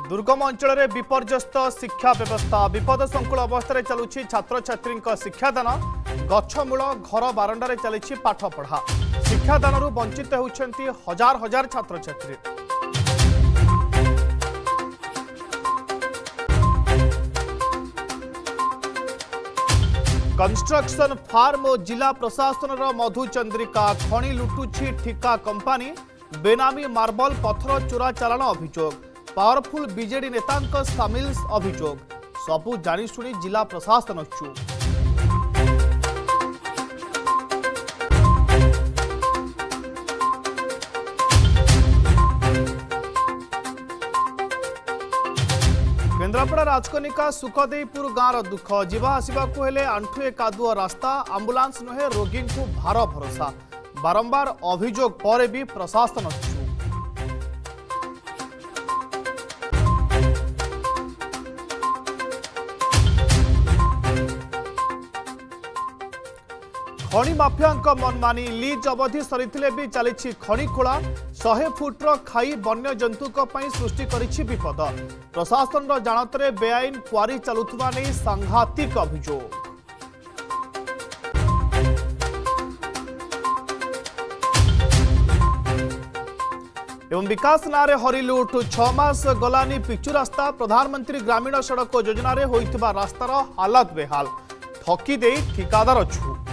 दुर्गम अंचल में विपर्यस्त शिक्षा व्यवस्था विपद संकुल अवस्था चलुची छात्र छात्री शिक्षादान गछमूल घर बारंडार चली पाठपढ़ा शिक्षादान वंचित होती हजार हजार छात्र छात्री। कंस्ट्रक्शन फार्म और जिला प्रशासन मधुचंद्रिका खनि लुटुछि ठिका कंपानी बेनामी मार्बल पत्थर चोरा चालान अभियोग पावरफुल बीजेडी नेता सामिल अभियोग सबू जानिशुणी जिला प्रशासन चुप। केन्द्रापड़ा राजकनिका सुखदेपुर गाँव दुख जीवा आसवाक हेले आंठुए कादुआ रास्ता आंबुलांस नुहे रोगी को भार भरोसा बारंबार अभियोग पर भी प्रशासन चुप। खनि माफिया मनमानी लीज अवधि सरी भी चली खनि खोला 100 फुट्र खाई वन्य जंतु सृष्टि करिछि विपद प्रशासन जानतरे बेआईन क्वारी चलुथुवा नै सांघातिक अभियोग। एवं विकास नारे हरिलुट 6 मास गलानी पिचु रास्ता प्रधानमंत्री ग्रामीण सड़क योजना रे होइथिबा रास्तार हालत बेहाल ठकी दे ठिकादार छु।